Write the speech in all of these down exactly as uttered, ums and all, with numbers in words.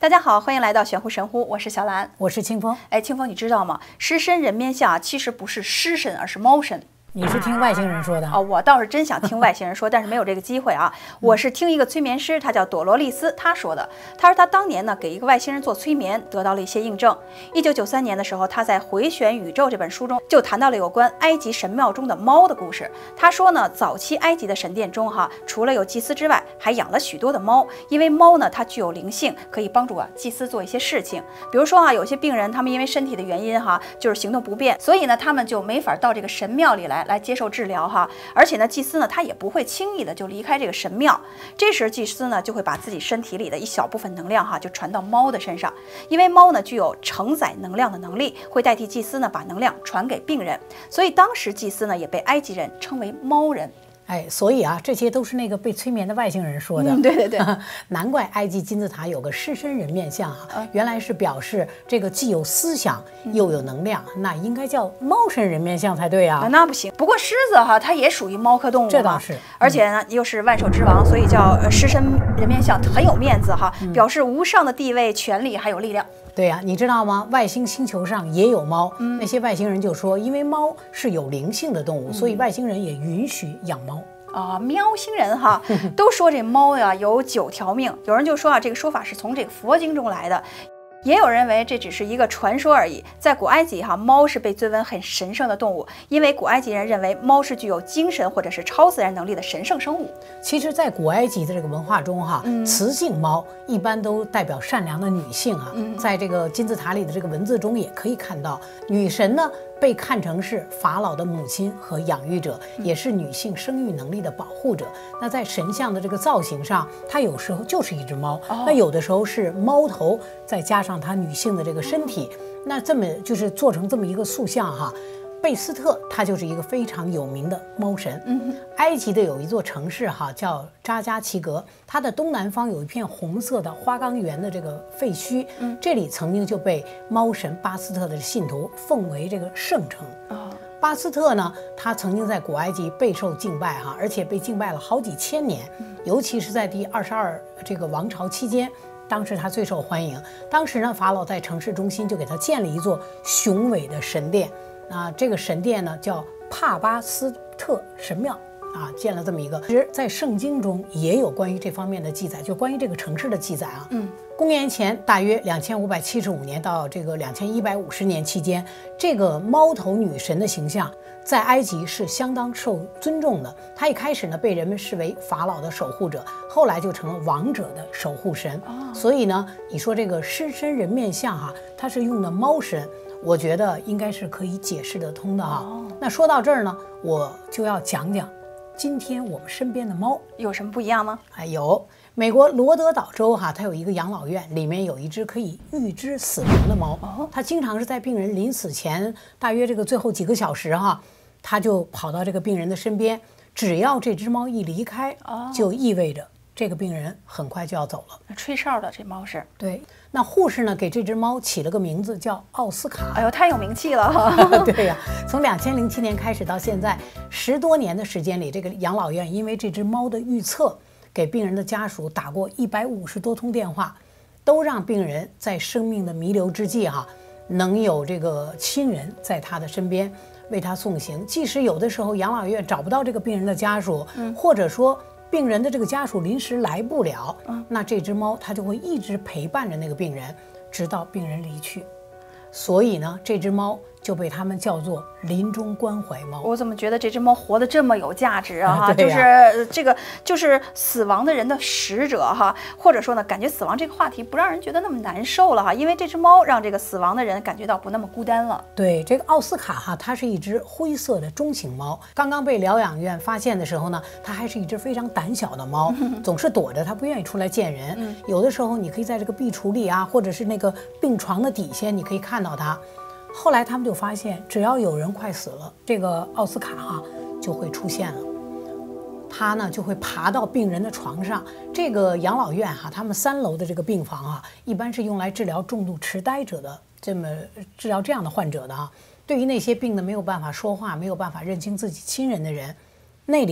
大家好，欢迎来到玄乎神乎，我是小兰， 我是清风。 哎，清风，你知道吗？狮身人面像啊，其实不是狮身，而是猫身。 你是听外星人说的哦，我倒是真想听外星人说，但是没有这个机会啊。我是听一个催眠师，他叫朵罗丽丝，他说的。他说他当年呢给一个外星人做催眠，得到了一些印证。一九九三年的时候，他在《回旋宇宙》这本书中就谈到了有关埃及神庙中的猫的故事。他说呢，早期埃及的神殿中哈，除了有祭司之外，还养了许多的猫，因为猫呢它具有灵性，可以帮助啊祭司做一些事情。比如说啊，有些病人他们因为身体的原因哈，就是行动不便，所以呢他们就没法到这个神庙里来来接受治疗。哈，而且呢，祭司呢，他也不会轻易的就离开这个神庙。这时，祭司呢就会把自己身体里的一小部分能量哈，就传到猫的身上，因为猫呢具有承载能量的能力，会代替祭司呢把能量传给病人。所以当时祭司呢也被埃及人称为猫人。 哎，所以啊，这些都是那个被催眠的外星人说的。 嗯、对对对， 难怪埃及金字塔有个狮身人面像啊，嗯、原来是表示这个既有思想又有能量，嗯、那应该叫猫身人面像才对啊。 啊那不行，不过狮子哈，它也属于猫科动物， 这倒是， 而且呢、嗯、又是万兽之王，所以叫狮身人面像，很有面子哈，嗯、表示无上的地位、权力还有力量。 对呀、啊，你知道吗？外星星球上也有猫，嗯、那些外星人就说，因为猫是有灵性的动物，嗯、所以外星人也允许养猫。 啊、呃，喵星人哈，都说这猫呀有九条命，有人就说啊，这个说法是从这个佛经中来的，也有人认为这只是一个传说而已。在古埃及哈，猫是被尊为很神圣的动物，因为古埃及人认为猫是具有精神或者是超自然能力的神圣生物。 其实，在古埃及的这个文化中哈，嗯、雌性猫一般都代表善良的女性啊，嗯、在这个金字塔里的这个文字中也可以看到，女神呢被看成是法老的母亲和养育者，也是女性生育能力的保护者。那在神像的这个造型上，它有时候就是一只猫，哦、那有的时候是猫头，再加上它女性的这个身体，那这么就是做成这么一个塑像哈。贝斯特他就是一个非常有名的猫神。嗯、埃及的有一座城市哈叫扎加齐格，它的东南方有一片红色的花岗岩的这个废墟，嗯、这里曾经就被猫神巴斯特的信徒奉为这个圣城。哦、巴斯特呢，他曾经在古埃及备受敬拜哈，而且被敬拜了好几千年，嗯、尤其是在第二十二这个王朝期间。当时他最受欢迎。当时呢，法老在城市中心就给他建了一座雄伟的神殿。啊，这个神殿呢叫帕巴斯特神庙啊，建了这么一个。其实，在圣经中也有关于这方面的记载，就关于这个城市的记载啊。嗯，公元前大约两千五百七十五年到这个两千一百五十年期间，这个猫头女神的形象在埃及是相当受尊重的。她一开始呢被人们视为法老的守护者，后来就成了王者的守护神。哦、所以呢，你说这个狮身人面像哈、啊，它是用的猫身。我觉得应该是可以解释得通的哈、哦。那说到这儿呢，我就要讲讲今天我们身边的猫有什么不一样吗？ 哎，有美国罗德岛州哈，它有一个养老院，里面有一只可以预知死亡的猫。哦，它经常是在病人临死前大约这个最后几个小时哈，它就跑到这个病人的身边，只要这只猫一离开，哦、就意味着这个病人很快就要走了。 吹哨的这猫是对。那护士呢，给这只猫起了个名字叫奥斯卡。 哎呦，太有名气了哈！ 对呀、啊，从两千零七年开始到现在十多年的时间里，这个养老院因为这只猫的预测，给病人的家属打过一百五十多通电话，都让病人在生命的弥留之际哈、啊，能有这个亲人在他的身边为他送行。即使有的时候养老院找不到这个病人的家属，嗯、或者说病人的这个家属临时来不了，嗯、那这只猫它就会一直陪伴着那个病人，直到病人离去。所以呢，这只猫就被他们叫做临终关怀猫。 我怎么觉得这只猫活得这么有价值啊？哈、啊，就是这个就是死亡的人的使者哈，或者说呢，感觉死亡这个话题不让人觉得那么难受了哈，因为这只猫让这个死亡的人感觉到不那么孤单了。 对，这个奥斯卡哈，它是一只灰色的中型猫，刚刚被疗养院发现的时候呢，它还是一只非常胆小的猫，总是躲着，它不愿意出来见人。嗯、有的时候你可以在这个壁橱里啊，或者是那个病床的底下，你可以看到它。后来他们就发现，只要有人快死了，这个奥斯卡哈、啊、就会出现了。它呢就会爬到病人的床上。这个养老院哈、啊，他们三楼的这个病房啊，一般是用来治疗重度痴呆者的，这么治疗这样的患者的啊。对于那些病的没有办法说话、没有办法认清自己亲人的人，那里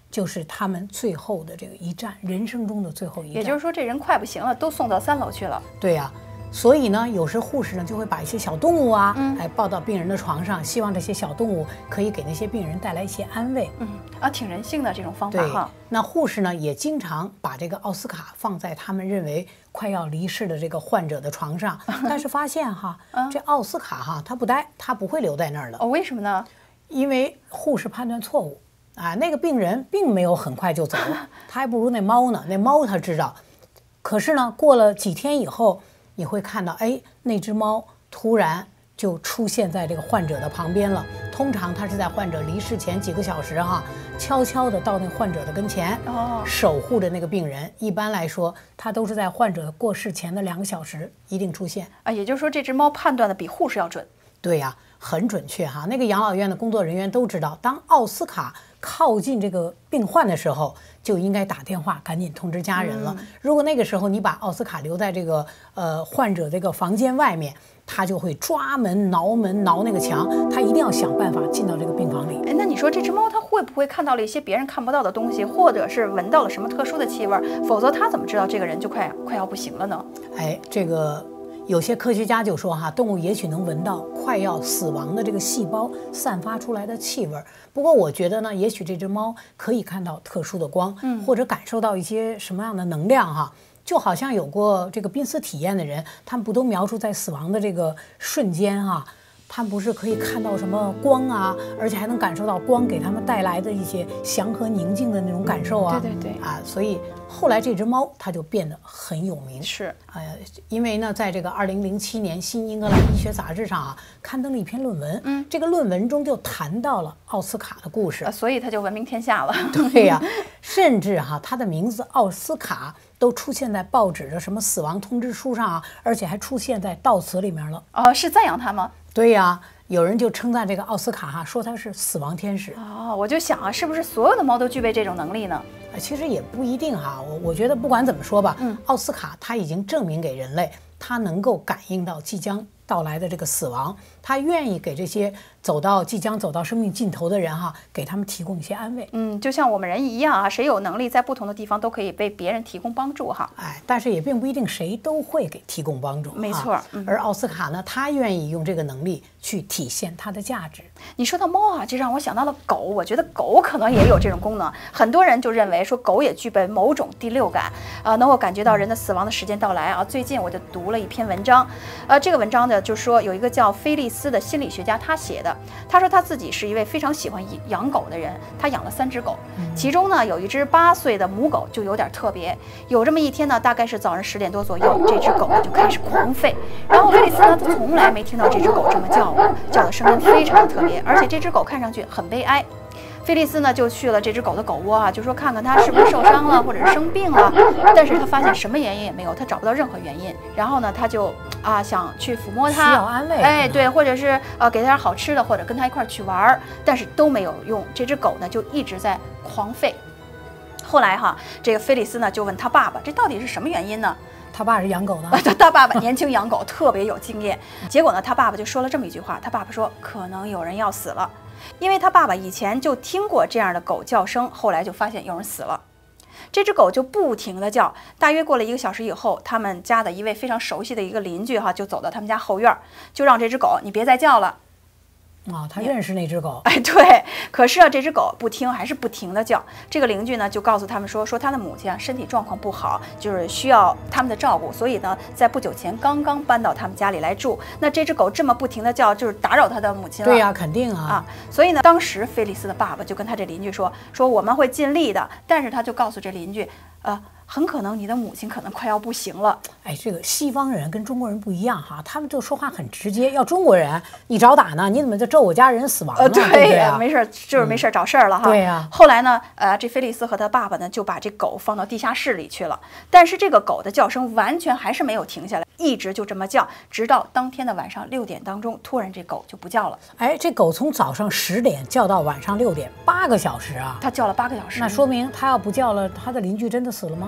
就是他们最后的这个一站，人生中的最后一站。 也就是说，这人快不行了，都送到三楼去了。 对呀、啊。所以呢，有时护士呢就会把一些小动物啊， 嗯、 哎抱到病人的床上，希望这些小动物可以给那些病人带来一些安慰。 嗯啊，挺人性的这种方法哈。 那护士呢也经常把这个奥斯卡放在他们认为快要离世的这个患者的床上，但是发现哈，嗯、这奥斯卡哈他不待，他不会留在那儿的。 哦，为什么呢？ 因为护士判断错误啊，那个病人并没有很快就走，他还不如那猫呢。那猫他知道，可是呢，过了几天以后。你会看到，哎，那只猫突然就出现在这个患者的旁边了。通常它是在患者离世前几个小时哈、啊，悄悄地到那患者的跟前， 哦， 守护着那个病人。一般来说，它都是在患者过世前的两个小时一定出现啊。也就是说，这只猫判断的比护士要准。 对呀、啊，很准确哈。那个养老院的工作人员都知道，当奥斯卡靠近这个病患的时候，就应该打电话赶紧通知家人了。嗯、如果那个时候你把奥斯卡留在这个呃患者这个房间外面，他就会抓门挠门挠那个墙，他一定要想办法进到这个病房里。 哎，那你说这只猫它会不会看到了一些别人看不到的东西，或者是闻到了什么特殊的气味？否则它怎么知道这个人就快快要不行了呢？ 哎，这个。有些科学家就说哈，动物也许能闻到快要死亡的这个细胞散发出来的气味。不过我觉得呢，也许这只猫可以看到特殊的光，嗯，或者感受到一些什么样的能量哈。就好像有过这个濒死体验的人，他们不都描述在死亡的这个瞬间哈，他们不是可以看到什么光啊，而且还能感受到光给他们带来的一些祥和宁静的那种感受啊。 对对对啊，所以后来这只猫它就变得很有名。 是， 呃，因为呢，在这个二零零七年《新英格兰医学杂志》上啊，刊登了一篇论文。嗯，这个论文中就谈到了奥斯卡的故事， 呃、所以它就闻名天下了。 对呀、啊，甚至哈、啊，它的名字奥斯卡都出现在报纸的什么死亡通知书上啊，而且还出现在悼词里面了。 哦，是赞扬它吗？ 对呀、啊。有人就称赞这个奥斯卡哈，说它是死亡天使。 哦，我就想啊，是不是所有的猫都具备这种能力呢？ 其实也不一定哈。我我觉得不管怎么说吧，嗯，奥斯卡它已经证明给人类，它能够感应到即将到来的这个死亡，它愿意给这些走到即将走到生命尽头的人哈，给他们提供一些安慰。 嗯，就像我们人一样啊，谁有能力在不同的地方都可以为别人提供帮助哈。 哎，但是也并不一定谁都会给提供帮助。 没错。 啊嗯、而奥斯卡呢，他愿意用这个能力去体现它的价值。 你说到猫啊，这让我想到了狗。我觉得狗可能也有这种功能。很多人就认为说狗也具备某种第六感，啊、呃，能够感觉到人的死亡的时间到来啊。最近我就读了一篇文章，呃，这个文章呢就说有一个叫菲利斯的心理学家他写的，他说他自己是一位非常喜欢养狗的人，他养了三只狗，其中呢有一只八岁的母狗就有点特别。有这么一天呢，大概是早上十点多左右，这只狗呢就开始狂吠，然后菲利斯呢他从来没听到这只狗这么叫过，叫的声音非常的特别，而且这只狗看上去很悲哀。菲利斯呢就去了这只狗的狗窝啊，就说看看它是不是受伤了，或者是生病了。但是他发现什么原因也没有，他找不到任何原因。然后呢，他就啊想去抚摸它， 需要安慰， 哎对，或者是呃给它点好吃的，或者跟它一块去玩，但是都没有用。这只狗呢就一直在狂吠。后来哈，这个菲利斯呢就问他爸爸，这到底是什么原因呢？ 他爸是养狗的， 他他爸爸年轻养狗，特别有经验。结果呢，他爸爸就说了这么一句话，他爸爸说可能有人要死了。因为他爸爸以前就听过这样的狗叫声，后来就发现有人死了，这只狗就不停地叫。大约过了一个小时以后，他们家的一位非常熟悉的一个邻居哈，就走到他们家后院，就让这只狗你别再叫了。 啊、哦，他认识那只狗， 哎，对。可是啊，这只狗不听，还是不停地叫。这个邻居呢，就告诉他们说，说他的母亲啊身体状况不好，就是需要他们的照顾，所以呢，在不久前刚刚搬到他们家里来住。那这只狗这么不停地叫，就是打扰他的母亲了。 对呀、啊，肯定啊啊。所以呢，当时菲利斯的爸爸就跟他这邻居说，说我们会尽力的，但是他就告诉这邻居，呃。很可能你的母亲可能快要不行了。 哎，这个西方人跟中国人不一样哈，他们就说话很直接。要中国人，你找打呢？你怎么就咒我家人死亡了？ 呃，对， 对不对啊？ 没事，就是没事找事儿了哈。 对呀。 后来呢，呃，这菲利斯和他爸爸呢就把这狗放到地下室里去了。但是这个狗的叫声完全还是没有停下来，一直就这么叫，直到当天的晚上六点当中，突然这狗就不叫了。 哎，这狗从早上十点叫到晚上六点，八个小时啊！ 它叫了八个小时。 那说明它要不叫了，它的邻居真的死了吗？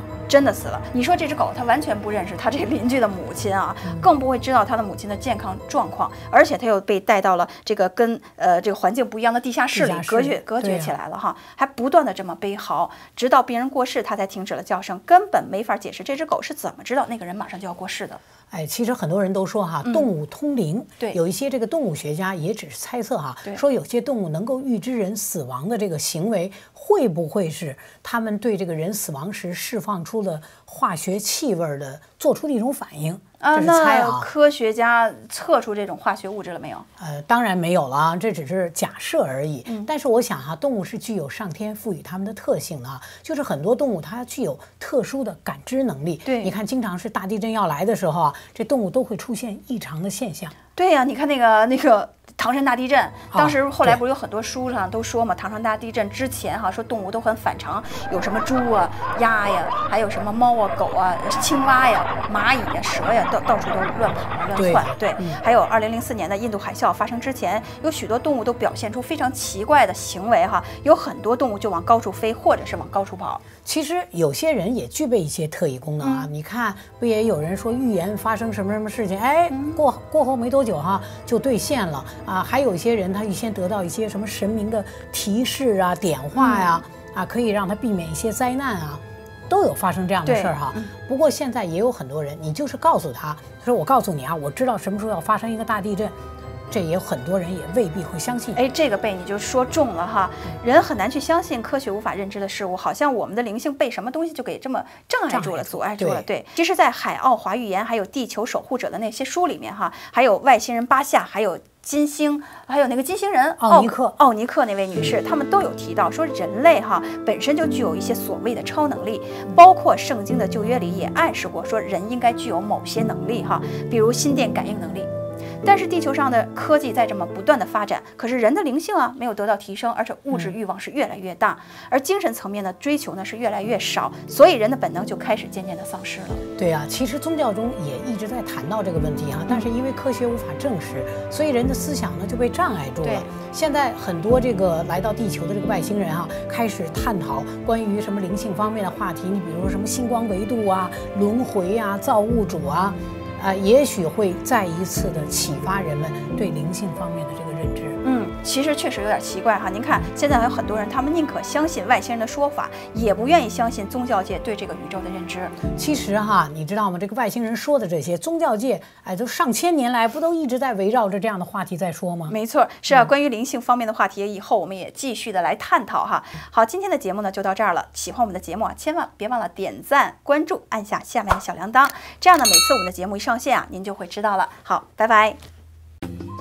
真的死了。你说这只狗它完全不认识它这个邻居的母亲啊，更不会知道它的母亲的健康状况，而且它又被带到了这个跟呃这个环境不一样的地下室里隔绝隔绝起来了哈，还不断的这么悲嚎，直到病人过世它才停止了叫声，根本没法解释这只狗是怎么知道那个人马上就要过世的。 哎，其实很多人都说哈，动物通灵， 嗯、对， 有一些这个动物学家也只是猜测哈，说有些动物能够预知人死亡的这个行为，会不会是他们对这个人死亡时释放出的化学气味的做出的一种反应？ 啊， 这是猜啊。 那科学家测出这种化学物质了没有？ 呃，当然没有了啊，这只是假设而已。 嗯、 但是我想哈、啊，动物是具有上天赋予它们的特性的啊，就是很多动物它具有特殊的感知能力。 对， 你看，经常是大地震要来的时候啊，这动物都会出现异常的现象。 对呀、啊，你看那个那个。唐山大地震，当时后来不是有很多书上都说嘛，唐山大地震之前哈，说动物都很反常，有什么猪啊、鸭呀，还有什么猫啊、狗啊、青蛙呀、蚂蚁呀、蛇呀，到到处都乱跑乱窜。对，嗯、还有二零零四年的印度海啸发生之前，有许多动物都表现出非常奇怪的行为哈，有很多动物就往高处飞，或者是往高处跑。 其实有些人也具备一些特异功能啊，嗯、你看，不也有人说预言发生什么什么事情，哎，嗯、过过后没多久哈就兑现了。啊，还有一些人他预先得到一些什么神明的提示啊、点化呀、嗯，啊，可以让他避免一些灾难啊，都有发生这样的事儿哈。嗯、不过现在也有很多人，你就是告诉他，说我告诉你啊，我知道什么时候要发生一个大地震。这也有很多人也未必会相信。 哎，这个被你就说中了哈，人很难去相信科学无法认知的事物，好像我们的灵性被什么东西就给这么障碍住了、阻碍住了。对，其实，在海奥华预言还有地球守护者的那些书里面哈，还有外星人巴夏，还有金星，还有那个金星人奥尼克， 奥尼克那位女士，他们都有提到说，人类哈本身就具有一些所谓的超能力，包括圣经的旧约里也暗示过，说人应该具有某些能力哈，比如心电感应能力。但是地球上的科技在这么不断的发展，可是人的灵性啊没有得到提升，而且物质欲望是越来越大，而精神层面的追求呢是越来越少，所以人的本能就开始渐渐的丧失了。 对啊，其实宗教中也一直在谈到这个问题哈、啊，但是因为科学无法证实，所以人的思想呢就被障碍住了。现在很多这个来到地球的这个外星人啊，开始探讨关于什么灵性方面的话题，你比如说什么星光维度啊、轮回啊、造物主啊。啊、呃，也许会再一次的启发人们对灵性方面的这个认知。 嗯，其实确实有点奇怪哈。您看，现在还有很多人，他们宁可相信外星人的说法，也不愿意相信宗教界对这个宇宙的认知。 其实哈，你知道吗？这个外星人说的这些，宗教界哎，都上千年来不都一直在围绕着这样的话题在说吗？ 没错，是啊。嗯、关于灵性方面的话题，以后我们也继续的来探讨哈。好，今天的节目呢就到这儿了。喜欢我们的节目啊，千万别忘了点赞、关注，按下下面的小铃铛，这样呢，每次我们的节目一上线啊，您就会知道了。好，拜拜。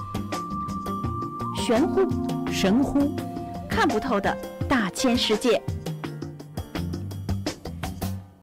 玄乎、神乎，看不透的大千世界。